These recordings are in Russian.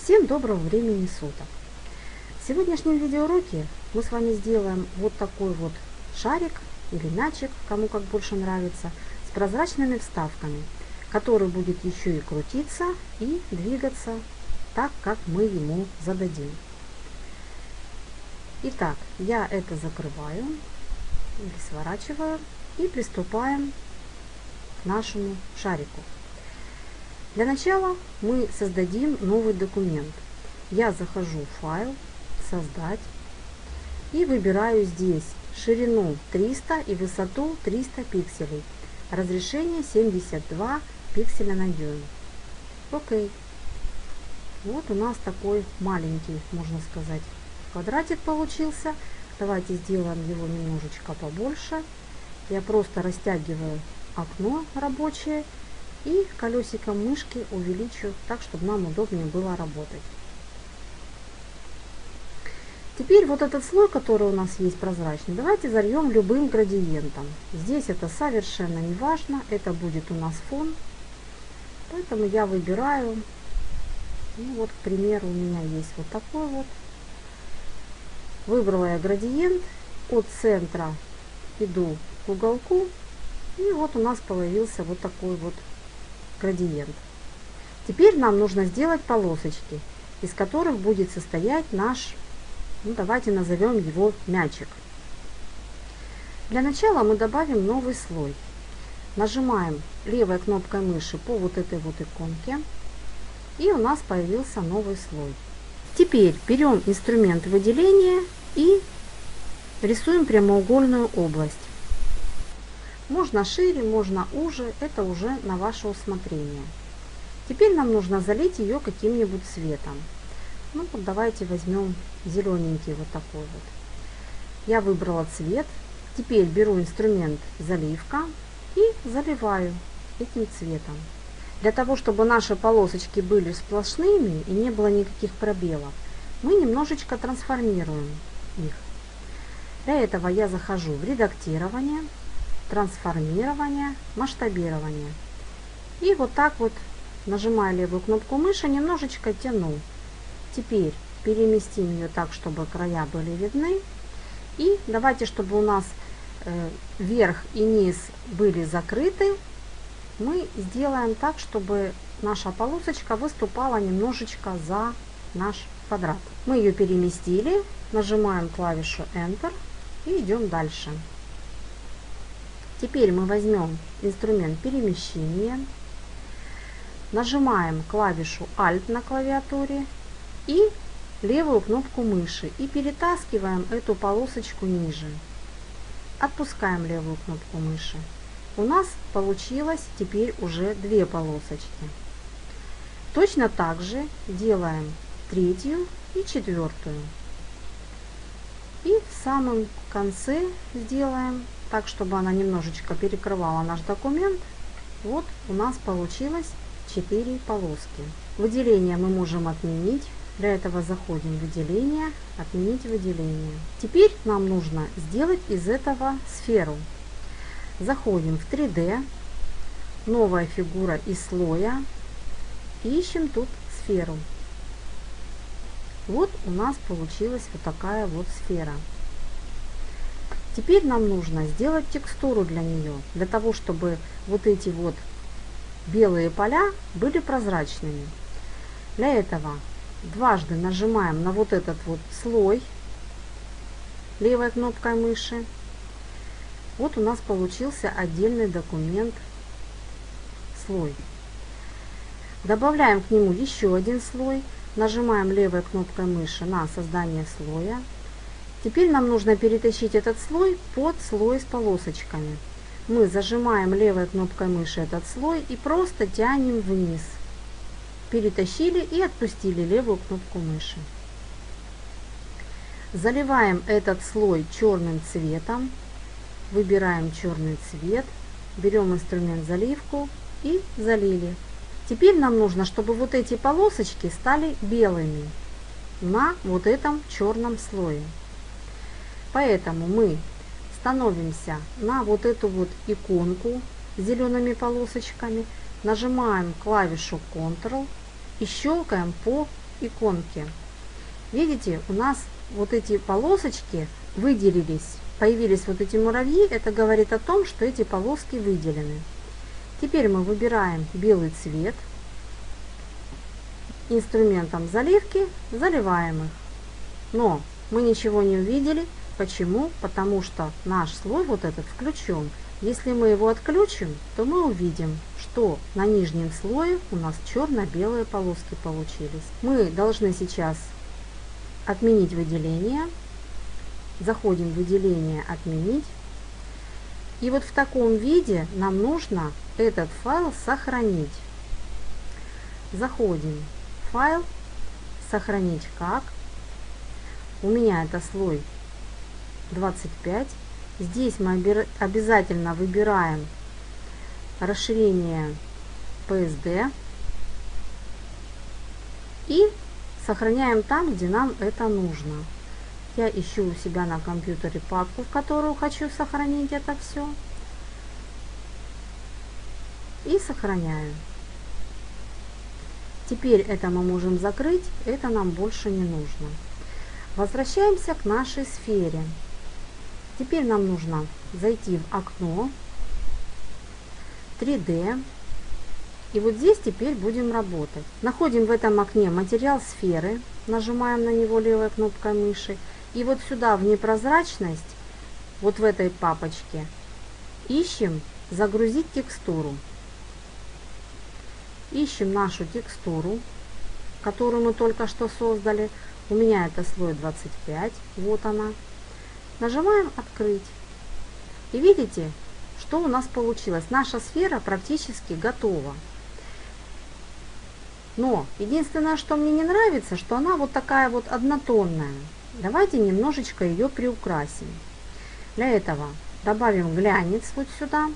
Всем доброго времени суток! В сегодняшнем видеоуроке мы с вами сделаем вот такой вот шарик или мячик, кому как больше нравится, с прозрачными вставками, который будет еще и крутиться и двигаться так, как мы ему зададим. Итак, я это закрываю или сворачиваю и приступаем к нашему шарику. Для начала мы создадим новый документ. Я захожу в файл, создать и выбираю здесь ширину 300 и высоту 300 пикселей. Разрешение 72 пикселя на дюйм. Окей. Вот у нас такой маленький, можно сказать, квадратик получился. Давайте сделаем его немножечко побольше. Я просто растягиваю окно рабочее и колесиком мышки увеличу так, чтобы нам удобнее было работать. Теперь вот этот слой, который у нас есть прозрачный, давайте зальем любым градиентом. Здесь это совершенно не важно, это будет у нас фон. Поэтому я выбираю, ну вот, к примеру, у меня есть вот такой вот. Выбрала я градиент, от центра иду к уголку, и вот у нас появился вот такой вот градиент. Теперь нам нужно сделать полосочки, из которых будет состоять наш, ну давайте назовем его мячик. Для начала мы добавим новый слой. Нажимаем левой кнопкой мыши по вот этой вот иконке, и у нас появился новый слой. Теперь берем инструмент выделения и рисуем прямоугольную область. Можно шире, можно уже, это уже на ваше усмотрение. Теперь нам нужно залить ее каким-нибудь цветом. Ну вот давайте возьмем зелененький вот такой вот. Я выбрала цвет. Теперь беру инструмент заливка и заливаю этим цветом. Для того, чтобы наши полосочки были сплошными и не было никаких пробелов, мы немножечко трансформируем их. Для этого я захожу в редактирование, трансформирование, масштабирование. И вот так вот, нажимая левую кнопку мыши, немножечко тяну. Теперь переместим ее так, чтобы края были видны. И давайте, чтобы у нас верх и низ были закрыты, мы сделаем так, чтобы наша полосочка выступала немножечко за наш квадрат. Мы ее переместили, нажимаем клавишу Enter и идем дальше. Теперь мы возьмем инструмент перемещения, нажимаем клавишу Alt на клавиатуре и левую кнопку мыши и перетаскиваем эту полосочку ниже. Отпускаем левую кнопку мыши. У нас получилось теперь уже две полосочки. Точно так же делаем третью и четвертую. И в самом конце сделаем так, чтобы она немножечко перекрывала наш документ. Вот у нас получилось 4 полоски. Выделение мы можем отменить. Для этого заходим в выделение, отменить выделение. Теперь нам нужно сделать из этого сферу. Заходим в 3D, новая фигура из слоя, ищем тут сферу. Вот у нас получилась вот такая вот сфера. Теперь нам нужно сделать текстуру для нее, для того, чтобы вот эти вот белые поля были прозрачными. Для этого дважды нажимаем на вот этот вот слой левой кнопкой мыши. Вот у нас получился отдельный документ слой. Добавляем к нему еще один слой. Нажимаем левой кнопкой мыши на создание слоя. Теперь нам нужно перетащить этот слой под слой с полосочками. Мы зажимаем левой кнопкой мыши этот слой и просто тянем вниз. Перетащили и отпустили левую кнопку мыши. Заливаем этот слой черным цветом. Выбираем черный цвет. Берем инструмент заливку и залили. Теперь нам нужно, чтобы вот эти полосочки стали белыми на вот этом черном слое. Поэтому мы становимся на вот эту вот иконку с зелеными полосочками, нажимаем клавишу Ctrl и щелкаем по иконки. Видите, у нас вот эти полосочки выделились, появились вот эти муравьи, это говорит о том, что эти полоски выделены. Теперь мы выбираем белый цвет, инструментом заливки заливаем их. Но мы ничего не увидели. Почему? Потому что наш слой вот этот включен. Если мы его отключим, то мы увидим, что на нижнем слое у нас черно-белые полоски получились. Мы должны сейчас отменить выделение. Заходим в выделение «Отменить». И вот в таком виде нам нужно этот файл сохранить. Заходим в файл, сохранить как. У меня это слой 25. Здесь мы обязательно выбираем расширение PSD и сохраняем там, где нам это нужно. Я ищу у себя на компьютере папку, в которую хочу сохранить это все. И сохраняю. Теперь это мы можем закрыть, это нам больше не нужно. Возвращаемся к нашей сфере. Теперь нам нужно зайти в окно 3D. И вот здесь теперь будем работать. Находим в этом окне материал сферы, нажимаем на него левой кнопкой мыши. И вот сюда в непрозрачность, вот в этой папочке, ищем загрузить текстуру. Ищем нашу текстуру, которую мы только что создали. У меня это слой 25, вот она. Нажимаем «Открыть». И видите, что у нас получилось. Наша сфера практически готова. Но единственное, что мне не нравится, что она вот такая вот однотонная. Давайте немножечко ее приукрасим. Для этого добавим глянец вот сюда.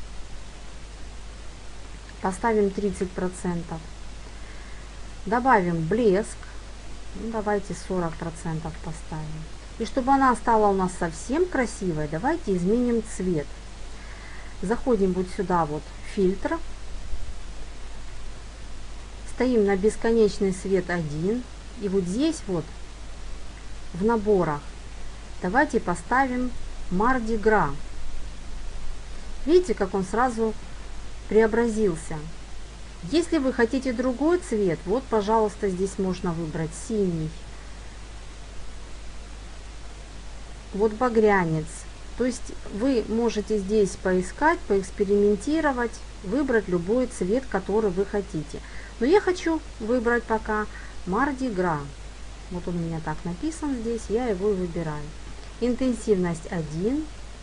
Поставим 30%. Добавим блеск. Ну, давайте 40% поставим. И чтобы она стала у нас совсем красивой, давайте изменим цвет. Заходим вот сюда вот фильтр. Стоим на бесконечный свет 1. И вот здесь вот в наборах давайте поставим Mardi Gras. Видите, как он сразу преобразился. Если вы хотите другой цвет, вот, пожалуйста, здесь можно выбрать синий. Вот багрянец. То есть вы можете здесь поискать, поэкспериментировать, выбрать любой цвет, который вы хотите. Но я хочу выбрать пока Mardi Gras. Вот он у меня так написан здесь, я его и выбираю. Интенсивность 1.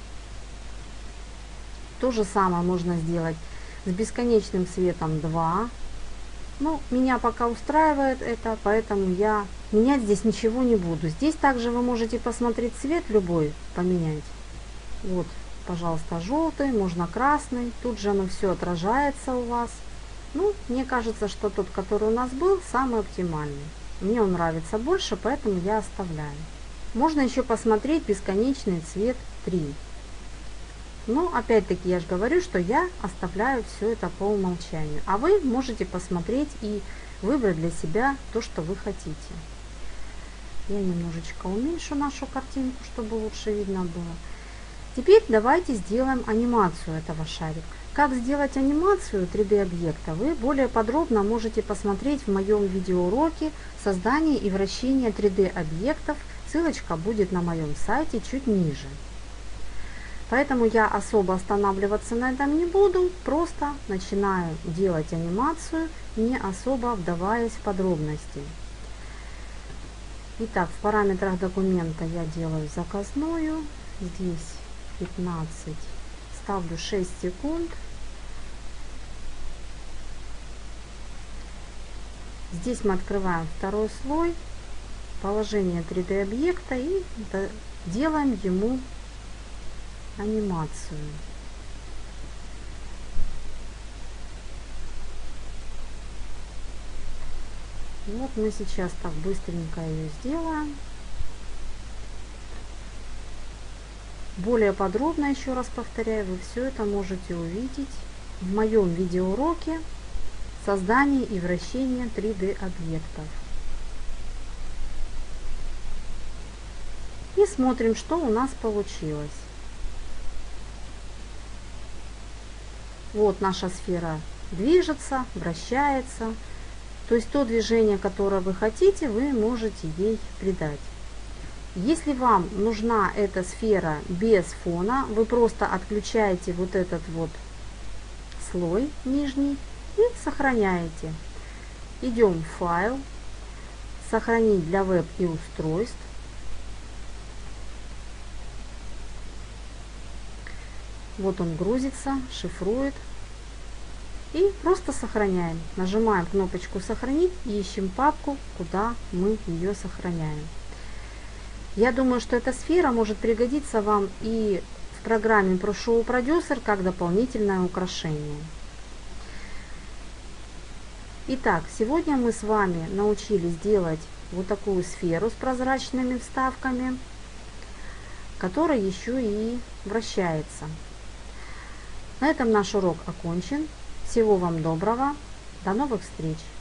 То же самое можно сделать с бесконечным светом 2. Ну, меня пока устраивает это, поэтому я менять здесь ничего не буду. Здесь также вы можете посмотреть цвет любой, поменять. Вот, пожалуйста, желтый, можно красный. Тут же оно все отражается у вас. Ну, мне кажется, что тот, который у нас был, самый оптимальный. Мне он нравится больше, поэтому я оставляю. Можно еще посмотреть бесконечный цвет 3. Но опять-таки я же говорю, что я оставляю все это по умолчанию. А вы можете посмотреть и выбрать для себя то, что вы хотите. Я немножечко уменьшу нашу картинку, чтобы лучше видно было. Теперь давайте сделаем анимацию этого шарика. Как сделать анимацию 3D объекта, вы более подробно можете посмотреть в моем видеоуроке «Создание и вращение 3D объектов». Ссылочка будет на моем сайте чуть ниже. Поэтому я особо останавливаться на этом не буду, просто начинаю делать анимацию, не особо вдаваясь в подробности. Итак, в параметрах документа я делаю заказную, здесь 15, ставлю 6 секунд. Здесь мы открываем второй слой, положение 3D объекта и делаем ему анимацию. Вот мы сейчас так быстренько ее сделаем. Более подробно, еще раз повторяю, вы все это можете увидеть в моем видеоуроке «Создание и вращение 3D объектов». смотрим, что у нас получилось. Вот наша сфера движется, вращается. То есть то движение, которое вы хотите, вы можете ей придать. Если вам нужна эта сфера без фона, вы просто отключаете вот этот вот слой нижний и сохраняете. Идем в файл, сохранить для веб и устройств. Вот он грузится, шифрует. И просто сохраняем. Нажимаем кнопочку «Сохранить» и ищем папку, куда мы ее сохраняем. Я думаю, что эта сфера может пригодиться вам и в программе ProShow Producer как дополнительное украшение. Итак, сегодня мы с вами научились делать вот такую сферу с прозрачными вставками, которая еще и вращается. На этом наш урок окончен. Всего вам доброго. До новых встреч!